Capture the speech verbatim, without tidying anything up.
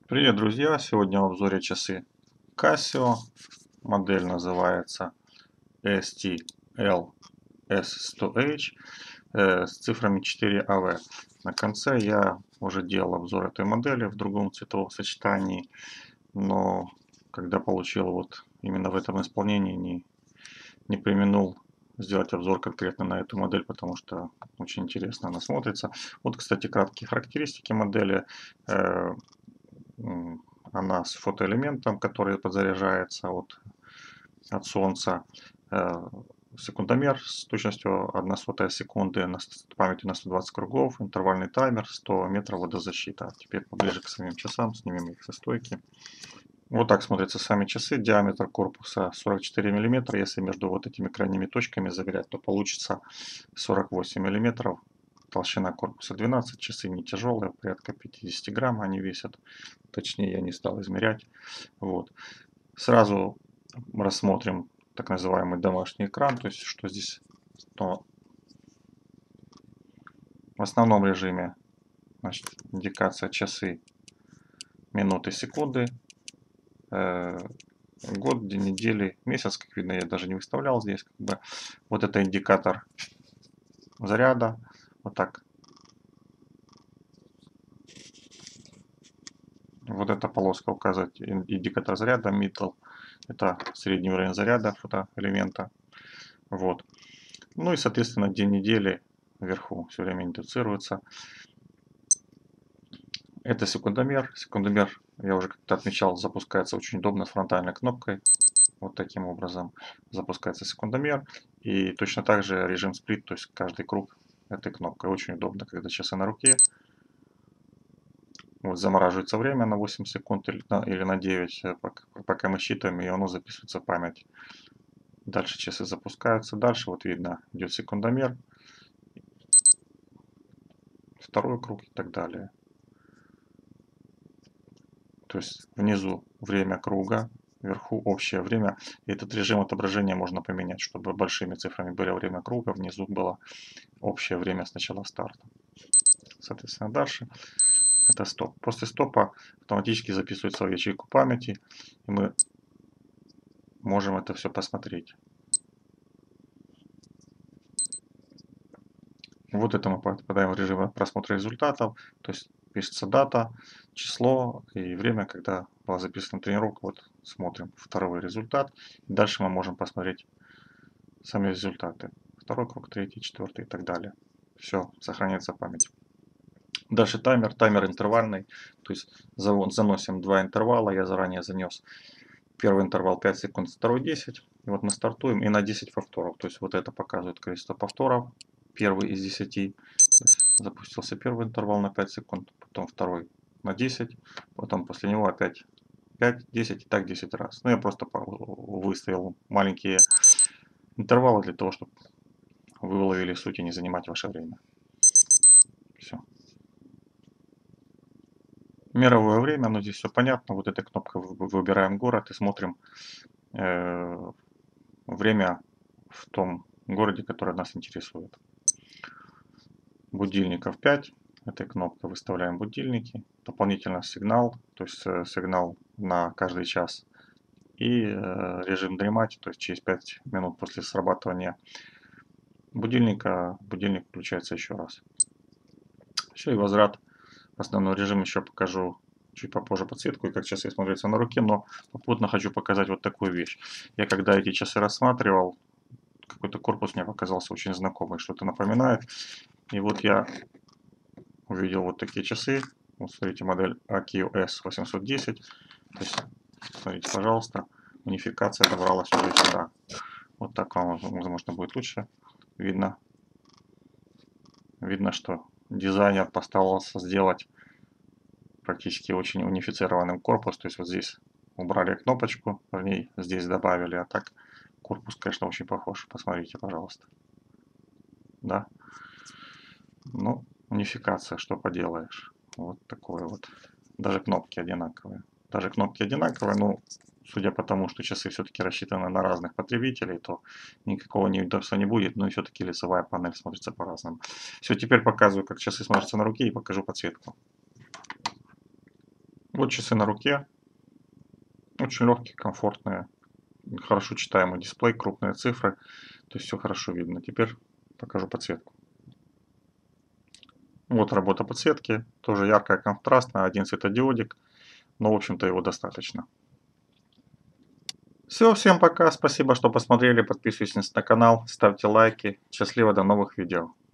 Привет, друзья! Сегодня в обзоре часы Casio. Модель называется эс ти эл эс сто эйч э, с цифрами четыре а вэ. На конце я уже делал обзор этой модели в другом цветовом сочетании, но когда получил вот именно в этом исполнении, не, не преминул сделать обзор конкретно на эту модель, потому что очень интересно она смотрится. Вот, кстати, краткие характеристики модели. Э, м, Она с фотоэлементом, который подзаряжается от, от солнца. Э, Секундомер с точностью одна сотая секунды, на с памятью на сто двадцать кругов, интервальный таймер, сто метров водозащита. Теперь поближе к самим часам, снимем их со стойки. Вот так смотрятся сами часы. Диаметр корпуса сорок четыре миллиметра. Если между вот этими крайними точками заверять, то получится сорок восемь миллиметров. Толщина корпуса двенадцать. Часы не тяжелые, порядка пятьдесят грамм они весят. Точнее я не стал измерять. Вот. Сразу рассмотрим так называемый домашний экран. То есть что здесь? То в основном режиме, значит, индикация часы, минуты, секунды. Э, год, день недели, месяц, как видно, я даже не выставлял здесь. Как бы. Вот это индикатор заряда. Вот так. Вот эта полоска указывает индикатор заряда. Middle. Это средний уровень заряда фотоэлемента. Вот. Ну и, соответственно, день недели вверху все время индицируется. Это секундомер. Секундомер, я уже как-то отмечал, запускается очень удобно с фронтальной кнопкой. Вот таким образом запускается секундомер. И точно так же режим сплит, то есть каждый круг этой кнопкой. Очень удобно, когда часы на руке. Вот замораживается время на восемь секунд или на, или на девять, пока, пока мы считаем, и оно записывается в память. Дальше часы запускаются. Дальше вот видно, идет секундомер, второй круг и так далее. То есть внизу время круга, вверху общее время. И этот режим отображения можно поменять, чтобы большими цифрами было время круга, внизу было общее время с начала старта. Соответственно, дальше это стоп. После стопа автоматически записывается в ячейку памяти, и мы можем это все посмотреть. Вот это мы попадаем в режим просмотра результатов, то есть пишется дата, число и время, когда была записана тренировка. Вот смотрим второй результат. Дальше мы можем посмотреть сами результаты. Второй круг, третий, четвертый и так далее. Все, сохраняется память. Дальше таймер, таймер интервальный, то есть заносим два интервала, я заранее занес первый интервал пять секунд, второй десять. И вот мы стартуем и на десять повторов, то есть вот это показывает количество повторов, первый из десяти. Запустился первый интервал на пять секунд, потом второй на десять, потом после него опять пять, десять и так десять раз. Ну я просто выставил маленькие интервалы для того, чтобы вы уловили суть и не занимать ваше время. Все. Мировое время, но здесь все понятно. Вот этой кнопкой выбираем город и смотрим э, время в том городе, который нас интересует. Будильников пять. Этой кнопкой выставляем будильники. Дополнительно сигнал, то есть э, сигнал на каждый час. И э, режим дремать, то есть через пять минут после срабатывания будильника, будильник включается еще раз. Все, и возврат в основной режим еще покажу чуть попозже подсветку и как часы смотрятся на руке, но попутно хочу показать вот такую вещь. Я когда эти часы рассматривал, какой-то корпус мне показался очень знакомый, что-то напоминает. И вот я увидел вот такие часы. Вот смотрите, модель эй кью эс восемьсот десять. То есть, смотрите, пожалуйста, унификация добралась уже сюда. Вот так вам, возможно, будет лучше видно. Видно, что дизайнер постарался сделать практически очень унифицированным корпус. То есть вот здесь убрали кнопочку, в ней здесь добавили, а так корпус, конечно, очень похож. Посмотрите, пожалуйста. Да. Ну, унификация, что поделаешь. Вот такое вот. Даже кнопки одинаковые. Даже кнопки одинаковые, но судя по тому, что часы все-таки рассчитаны на разных потребителей, то никакого неудобства не будет, но и все-таки лицевая панель смотрится по-разному. Все, теперь показываю, как часы смотрятся на руке и покажу подсветку. Вот часы на руке. Очень легкие, комфортные. Хорошо читаемый дисплей, крупные цифры. То есть все хорошо видно. Теперь покажу подсветку. Вот работа подсветки. Тоже яркая, контрастная. Один светодиодик. Но, в общем-то, его достаточно. Все, всем пока. Спасибо, что посмотрели. Подписывайтесь на канал, ставьте лайки. Счастливо, до новых видео.